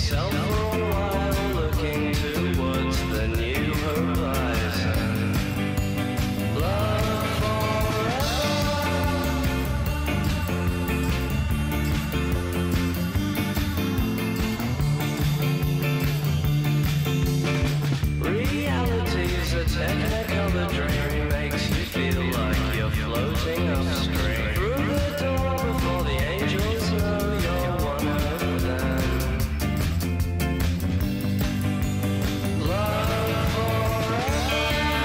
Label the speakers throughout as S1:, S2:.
S1: yourself for a while, looking towards the new horizon. Love forever. Reality's a technicolor dream, makes you feel like you're floating upstream. Through the door before the angels know you're one of them. Love forever.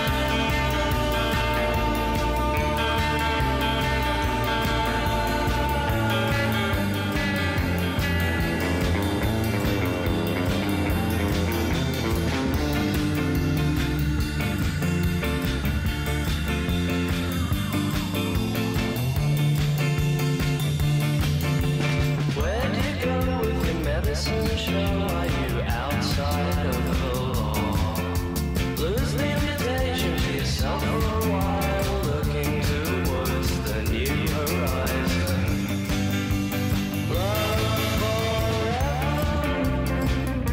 S1: Where do you go with your medicine show? Are you outside of the law? Lose the invitation to yourself for a while, looking towards the new horizon. Love forever.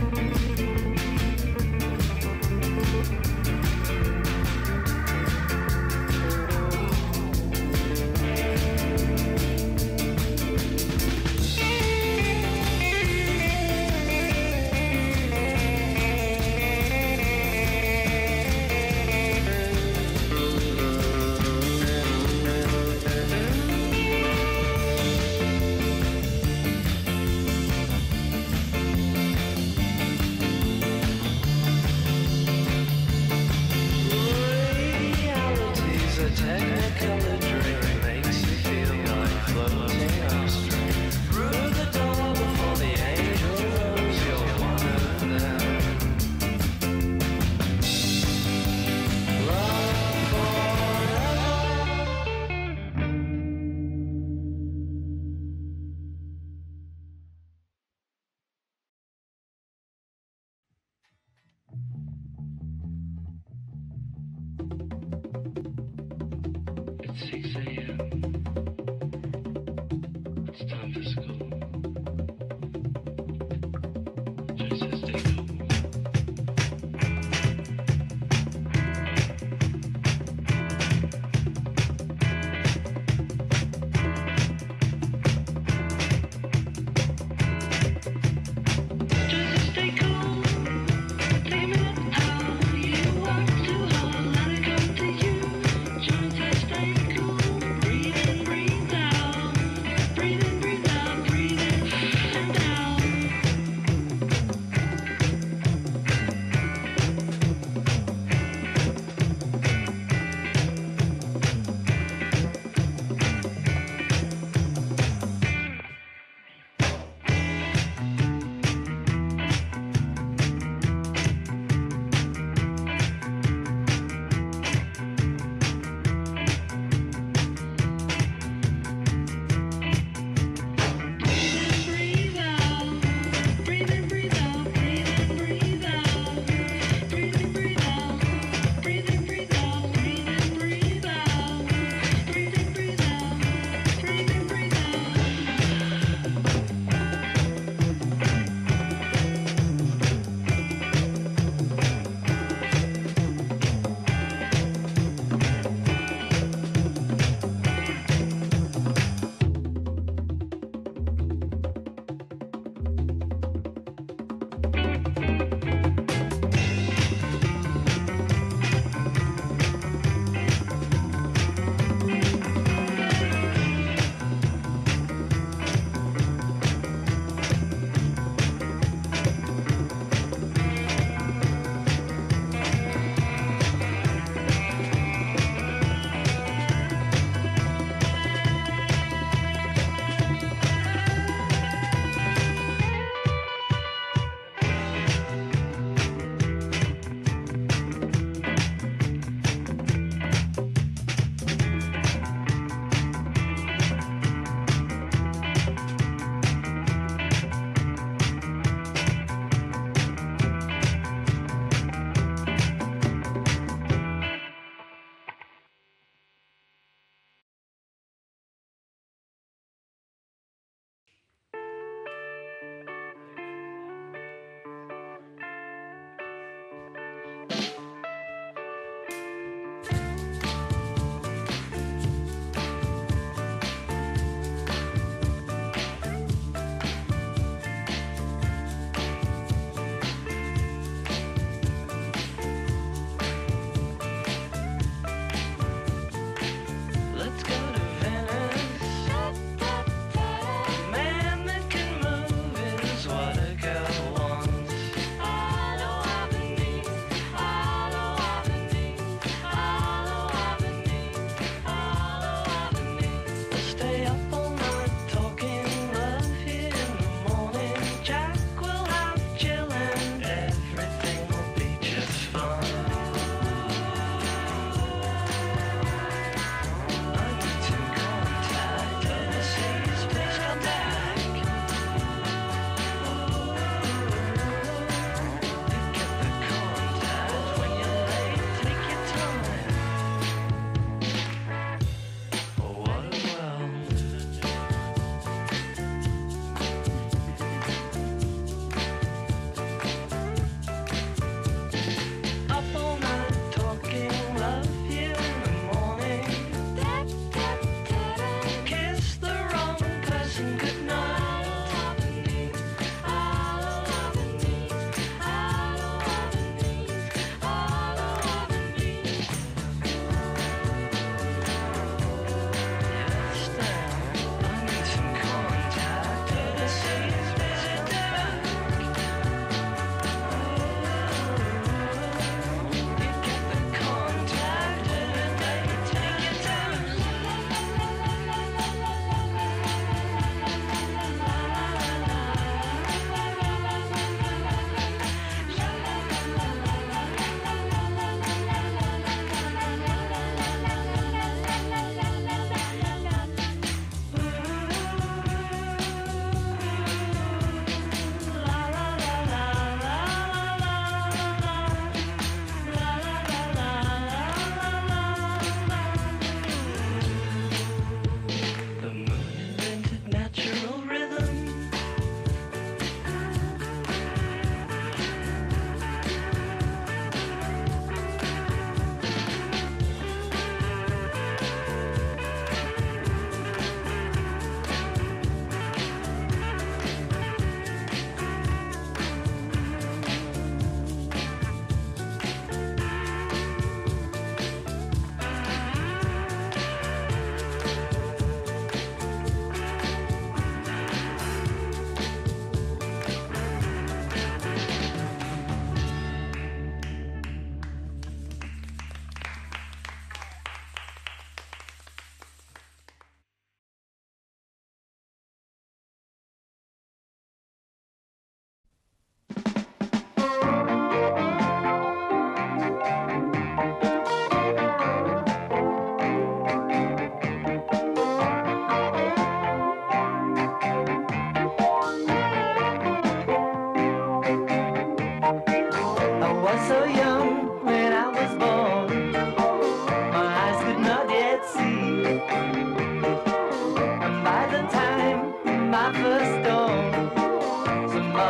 S1: Reality's a technicolor dream, makes you feel like floating upstream. Through the door before the angel knows you're one of them. Love forever. It's 6 a.m. It's time for school. Joe says stay cool. Joe says stay cool. Blame it how you want to hold. Let it come to you. Joe says stay cool. Breathe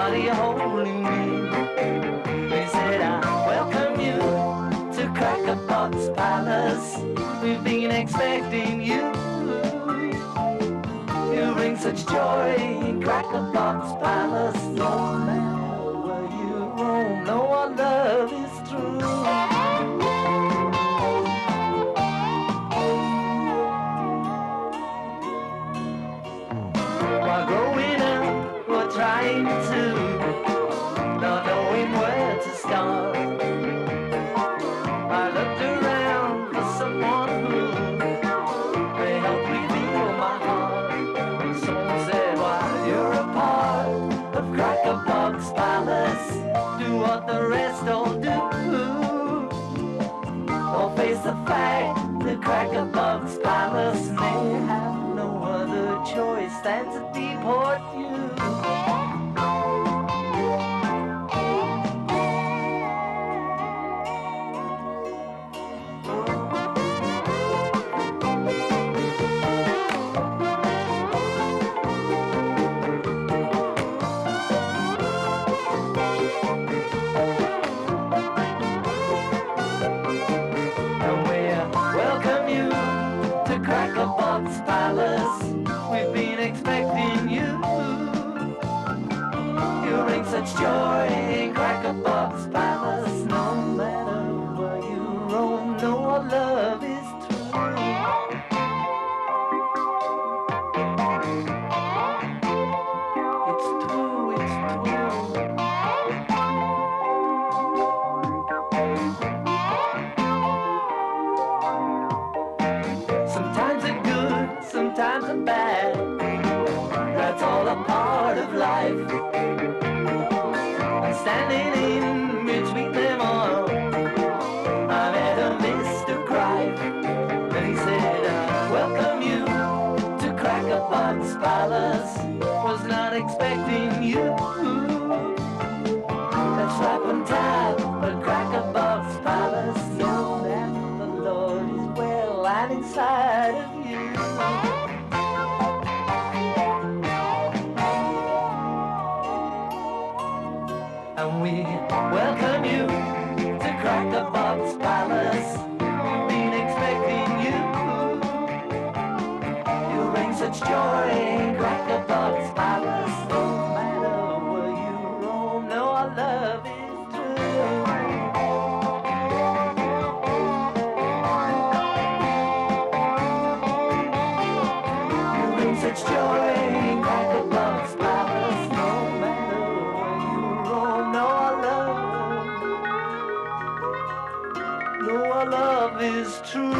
S1: somebody holding me. They said, I welcome you to Crackerbox Palace. We've been expecting you. You bring such joy in Crackerbox Palace. No matter where you roam, no, our love is true. While growing up, we're trying to, not knowing where to start. I looked around for someone who may help me feel my heart. And someone said, while you're a part of Crackerbox Palace, do what the rest all do. Don't face the fact that Crackerbox Palace may have no other choice than to deport you. Crackerbox Palace, we've been expecting you. You bring such joy in Crackerbox Palace. No matter where you roam, no, our love is true. It's true, it's true. Sometimes it's good, sometimes it's bad. That's all a part of life. I'm standing in between them all. I met a Mr. Cripe, and he said, I welcome you to Crackerbox Palace. Was not expecting you. That's right on time, but Crackerbox Palace. Know that the Lord is well and inside of you. And we welcome you to Crackerbox Palace. We've been expecting you. You bring such joy in Crackerbox Palace. No matter where you roam, no, our love is true. You bring such joy in Crackerbox Palace. No matter where you roam, no, our love is true.